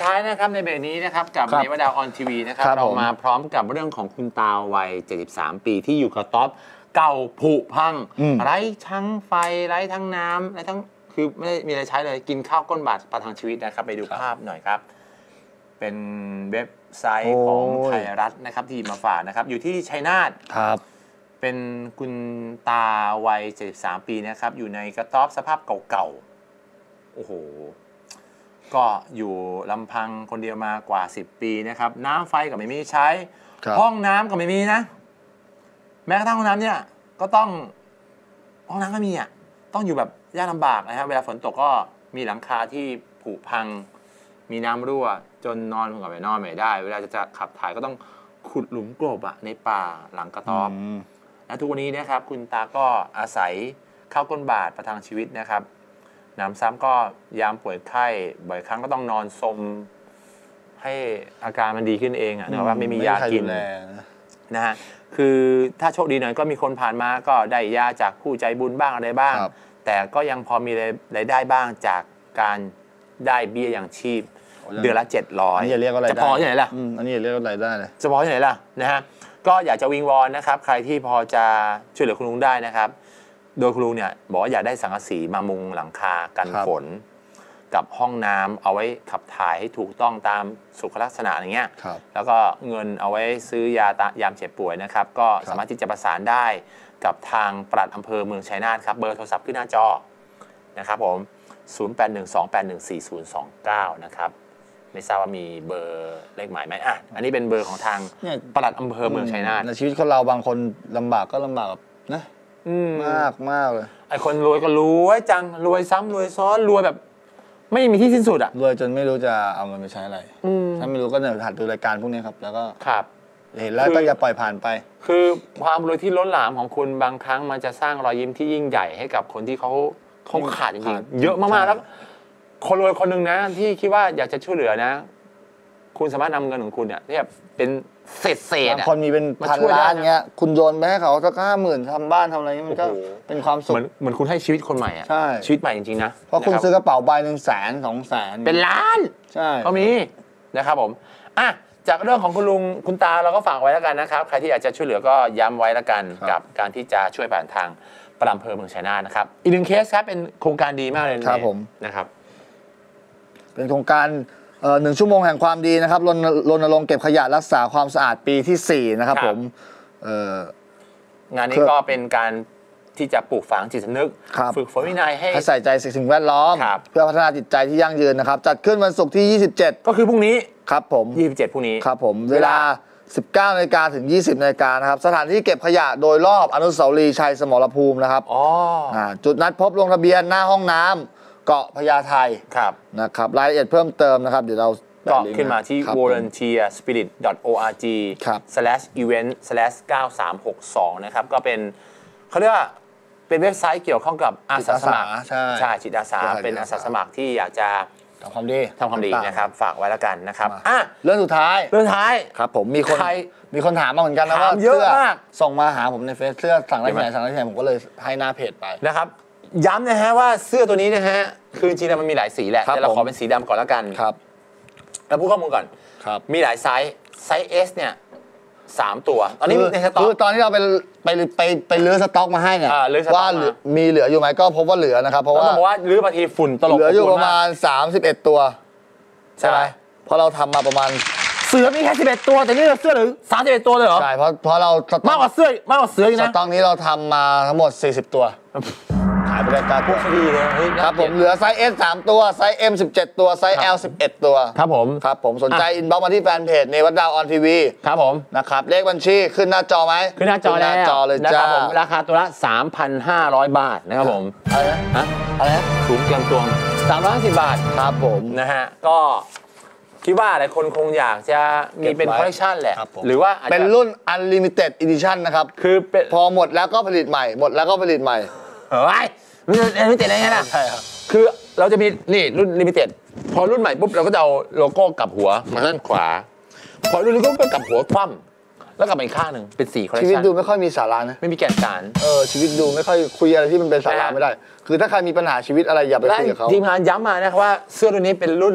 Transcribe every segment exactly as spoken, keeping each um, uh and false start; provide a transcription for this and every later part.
ท้ายนะครับในเบรกนี้นะครับกับเนวดาวออนทีวีนะครับเรามาพร้อมกับเรื่องของคุณตาวัยเจ็ดสิบสามปีที่อยู่กับท็อปเก่าผุพังไร้ทั้งไฟไร้ทั้งน้ำไร้ทั้งคือไม่ได้มีอะไรใช้เลยกินข้าวก้นบาทประทังชีวิตนะครับไปดูภาพหน่อยครับเป็นเว็บไซต์ของไทยรัฐนะครับที่มาฝากนะครับอยู่ที่ชัยนาทครับเป็นคุณตาวัยเจ็ดสิบสามปีนะครับอยู่ในกระต๊อบสภาพเก่าๆโอ้โหก็อยู่ลำพังคนเดียวมากว่าสิบปีนะครับน้ำไฟก็ไม่มีใช้ห้องน้ำก็ไม่มีนะแม้กระทั่งห้องน้ำเนี่ยก็ต้องห้องน้ำก็มีอ่ะต้องอยู่แบบยากลำบากนะครับเวลาฝนตกก็มีหลังคาที่ผุพังมีน้ำรั่วจนนอนกับไปนอนไม่ได้เวลาจะขับถ่ายก็ต้องขุดหลุมกลบอะในป่าหลังกระต๊อบและทุกวันนี้นะครับคุณตาก็อาศัยข้าวก้นบาทประทังชีวิตนะครับน้ำซ้ำก็ยามป่วยไข้บ่อยครั้งก็ต้องนอนสมให้อาการมันดีขึ้นเองอ่ะเนื่องว่าไม่มียากินนะฮะคือถ้าโชคดีหน่อยก็มีคนผ่านมาก็ได้ยาจากผู้ใจบุญบ้างอะไรบ้างแต่ก็ยังพอมีรายได้บ้างจากการได้เบี้ยยังชีพเดือนละเจ็ดร้อยจะพอที่ไหนล่ะอันนี้เรียกว่ารายได้เลยจะพอที่ไหนล่ะนะฮะก็อยากจะวิงวอนนะครับใครที่พอจะช่วยเหลือคุณลุงได้นะครับโดยคุณลุงเนี่ยบอกว่าอยากได้สังกะสีมามุงหลังคากันฝนกับห้องน้ำเอาไว้ขับถ่ายให้ถูกต้องตามสุขลักษณะอย่างเงี้ยแล้วก็เงินเอาไว้ซื้อยายามเจ็บป่วยนะครับก็สามารถที่จะประสานได้กับทางปลัดอำเภอเมืองชัยนาทครับเบอร์โทรศัพท์ขึ้นหน้าจอนะครับผมศูนย์ แปด หนึ่ง สอง แปด หนึ่ง สี่ ศูนย์ สอง เก้านะครับไม่ทราบว่ามีเบอร์เลขหมายไหมอ่ะอันนี้เป็นเบอร์ของทางปลัดอำเภอเมืองชัยนาทในชีวิตคนเราบางคนลำบากก็ลำบากนะมากมากเลยไอ้คนรวยก็รวยจังรวยซ้ำรวยซ้อนรวยแบบไม่มีที่สิ้นสุดอ่ะรวยจนไม่รู้จะเอาเงินไปใช้อะไรถ้าไม่รู้ก็เนี่ยหัดดูรายการพวกนี้ครับแล้วก็ครับเห็นแล้วก็อย่าปล่อยผ่านไปคือความรวยที่ล้นหลามของคุณบางครั้งมันจะสร้างรอยยิ้มที่ยิ่งใหญ่ให้กับคนที่เขาเขาขาดจริงๆเยอะมากๆแล้วคนรวยคนหนึ่งนะที่คิดว่าอยากจะช่วยเหลือนะคุณสามารถนำเงินของคุณเนี่ยที่เป็นเศษเศษบางคนมีเป็นพันล้านเงี้ยคุณโยนไปให้เขาสักห้าหมื่นทำบ้านทำอะไรมันก็เป็นความสุขเหมือนเหมือนคุณให้ชีวิตคนใหม่อ่ะชีวิตใหม่จริงๆนะเพราะคุณซื้อกระเป๋าใบหนึ่งแสนสองแสนเป็นล้านใช่ก็มีนะครับผมอ่ะจากเรื่องของคุณลุงคุณตาเราก็ฝากไว้แล้วกันนะครับใครที่อยากจะช่วยเหลือก็ย้ำไว้แล้วกันกับการที่จะช่วยผ่านทางปลัดอำเภอเมืองชัยนาทนะครับอีกหนึ่งเคสครับเป็นโครงการดีมากเลยครับผมนะครับเป็นโครงการหนึ่งชั่วโมงแห่งความดีนะครับรณรงค์เก็บขยะรักษาความสะอาดปีที่สี่นะครับผมงานนี้ก็เป็นการที่จะปลูกฝังจิตสำนึกฝึกฝนวินัยให้ใส่ใจสิ่งแวดล้อมเพื่อพัฒนาจิตใจที่ยั่งยืนนะครับจัดขึ้นวันศุกร์ที่ยี่สิบเจ็ดก็คือพรุ่งนี้ครับผมยี่สิบเจ็ดพรุ่งนี้ครับผมเวลา สิบเก้านาฬิกา ถึง ยี่สิบนาฬิกานะครับสถานที่เก็บขยะโดยรอบอนุสาวรีย์ชัยสมรภูมินะครับอ๋อจุดนัดพบลงทะเบียนหน้าห้องน้ำเกาะพญาไทนะครับรายละเอียดเพิ่มเติมนะครับเดี๋ยวเราก็ขึ้นมาที่ วอลันเทียร์สปิริต ดอท โอ อาร์ จี สแลช อีเวนต์ สแลช เก้าสามหกสอง นะครับก็เป็นเขาเรียกว่าเป็นเว็บไซต์เกี่ยวข้องกับอาสาสมัครใช่จิตอาสาเป็นอาสาสมัครที่อยากจะทำความดีทำความดีนะครับฝากไว้แล้วกันนะครับอ่ะเรื่องสุดท้ายเรื่องท้ายครับผมมีคนมีคนถามมาเหมือนกันนะว่าเยอะมากส่งมาหาผมในเฟซเสื้อสั่งได้ที่ไหนสั่งได้ที่ไหนผมก็เลยให้หน้าเพจไปนะครับย้ำนะฮะว่าเสื้อตัวนี้นะฮะคือจริงๆมันมีหลายสีแหละแต่เราขอเป็นสีดำก่อนแล้วกันครับเราพูดข้อมูลก่อนมีหลายไซส์ไซส์ S เนี่ยสามตัวตอนนี้ในสต็อกคือตอนที่เราไปไปไปไปลื้อสต็อกมาให้เนี่ยว่ามีเหลืออยู่ไหมก็พบว่าเหลือนะครับเพราะว่าต้องบอกว่าลื้อบางทีฝุ่นตลบเหลืออยู่ประมาณสามสิบเอ็ดตัวใช่ไหมเพราะเราทำมาประมาณเสือมีแค่สิบเอ็ดตัวแต่นี่เสื้อหรือสามสิบเอ็ดตัวเลยเหรอใช่เพราะเพราะเรามากกว่าเสื้อมากกว่าเสืออีกนะสต็อกนี้เราทำมาทั้งหมดสี่สิบตัวขายบริการพวกดีเลยครับผมเหลือไซส์ S สามตัวไซส์ M สิบเจ็ดตัวไซส์ L สิบเอ็ดตัวครับผมครับผมสนใจอินบ็อกซ์มาที่แฟนเพจเนวัดดาวออนทีวีครับผมนะครับเลขบัญชีขึ้นหน้าจอไหมขึ้นหน้าจอแล้วจอเลยจ้าราคาตัวละ สามพันห้าร้อย บาทนะครับผมอะไรนะฮะอะไรนะสูงเกินตัวสามร้อยห้าสิบบาทครับผมนะฮะก็คิดว่าหลายคนคงอยากจะมีเป็นคอลเลคชันแหละหรือว่าเป็นรุ่น Unlimited Edition นะครับคือพอหมดแล้วก็ผลิตใหม่หมดแล้วก็ผลิตใหม่เฮ้ยรุ่นลิมิเต็ดอะไรเงี้ยนะใช่ครับคือเราจะมีนี่รุ่นลิมิเต็ดพอรุ่นใหม่ปุ๊บเราก็จะเอาโลโก้กลับหัวมาด้านขวาพอรุ่นนี้ก็กลับหัวคว่ำแล้วกลับไปอีกข้างหนึ่งเป็นสี่คอลเลคชันชีวิตดูไม่ค่อยมีสาระนะไม่มีแก่นสารเออชีวิตดูไม่ค่อยคุยอะไรที่มันเป็นสาระไม่ได้คือถ้าใครมีปัญหาชีวิตอะไรอย่าไปคุยกับเขาทีมงานย้ำมานะครับว่าเสื้อตัวนี้เป็นรุ่น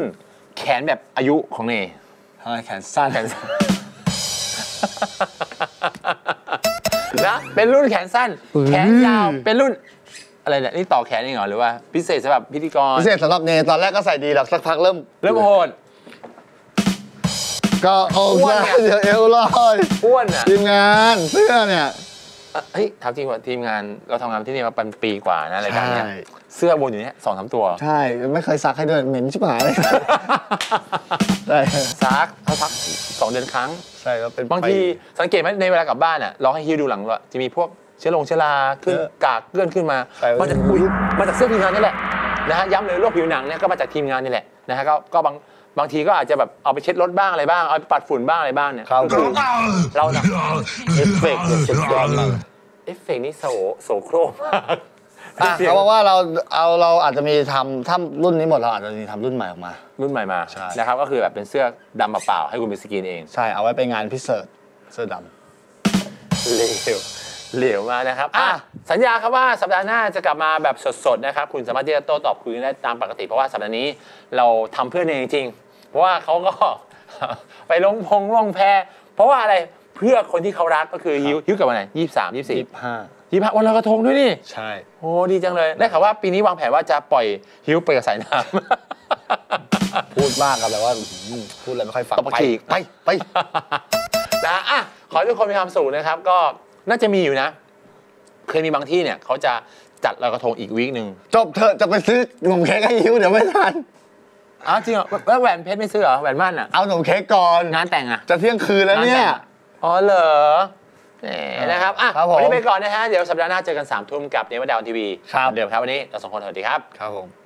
แขนแบบอายุของเนทำไมแขนสั้นแขนสั้น นะเป็นรุ่นแขนสั้น แขนยาวเป็นรุ่นอะไรเนี่ยนี่ต่อแขนเองเหรอหรือว่าพิเศษสำหรับพิธีกรพิเศษสำหรับเนตอนแรกก็ใส่ดีหรอกสักพักเริ่มเริ่มโหดก็โอ้อ้วนยเนี่ยเดี๋ยวเอวลอยอ้วนอ่ะทีมงานเสื้อเนี่ยเอ่อเฮ้ยถามจริงว่าทีมงานเราทำงานที่นี่มาเป็นปีกว่านะรายการเนี้ยใช่เสื้อวนอยู่เนี้ยสองสามตัวใช่ไม่เคยซักให้ด้วยเหม็นชิบหายเลยใช่ซักเขาซักสองเดือนครั้งใช่ก็เป็นบางทีสังเกตไหมในเวลากลับบ้านอ่ะลองให้ฮิวดูหลังว่าจะมีพวกเชื้อลงเชื้อราขึ้นกากเกลื่อนขึ้นมามาจากอุ้ยมาจากเสื้อทีมงานนี่แหละนะฮะย้ำเลยโรคผิวหนังเนี่ยก็มาจากทีมงานนี่แหละนะฮะก็ก็บางบางทีก็อาจจะแบบเอาไปเช็ดรถบ้างอะไรบ้างเอาไปปัดฝุ่นบ้างอะไรบ้างเนี่ยครับก็คือเราเนี่ยเอฟเฟกต์เนี่ยสุดยอดมากเอฟเฟกต์นี่โสโสโครกมากอ่ะเขาบอกว่าเราเอาเราอาจจะมีทำถ้ารุ่นนี้หมดเราอาจจะมีทำรุ่นใหม่ออกมารุ่นใหม่มาใช่นะครับก็คือแบบเป็นเสื้อดำเปล่าๆให้คุณเป็นสกรีนเองใช่เอาไว้ไปงานพิเศษเสื้อดเหลวเหลวมากนะครับอ่ะสัญญาครับว่าสัปดาห์หน้าจะกลับมาแบบสดๆนะครับคุณสามารถที่จะโต้ตอบคุยกันได้ตามปกติเพราะว่าสัปดาห์นี้เราทำเพื่อนเองจริงๆเพราะว่าเขาก็ ไปลงพงลงแพเพราะว่าอะไรเพื่อคนที่เขารักก็คือฮิวฮิวกับวันไหนยี่สิบสามยี่สิบำสี่ยี่สิบห้ายี่สิบห้าวันลอยกระทงด้วยนี่ใช่โอ้ดีจังเลยได้ข่าวว่าปีนี้วางแผนว่าจะปล่อยฮิวไปกับสายน้ำพูดมากครับแต่ว่าอื้อหือพูดอะไรไม่ค่อยฟังตบปากฉีกไปไปนะอ่ะขอให้ทุกคนมีความสุขนะครับ ก็น่าจะมีอยู่นะ เคยมีบางที่เนี่ยเขาจะจัดลอยกระทงอีกวีคหนึ่งจบเถอะจะไปซื้อขนมเค้กให้ยิวเดี๋ยวไม่ทันอ้าวจริงเหรอแล้วแหวนเพชรไม่ซื้อเหรอแหวนมั่นอ่ะเอาขนมเค้กก่อนงานแต่งอ่ะจะเที่ยงคืนแล้วเนี่ยงาแต่งอะอ๋อเหรอแหมนะครับอ่ะครับผมวันนี้ไปก่อนนะฮะเดี๋ยวสัปดาห์หน้าเจอกันสามทุ่มกับเนวดาวทีวีครับเดิมครับวันนี้เราสองคนสวัสดีครับครับผม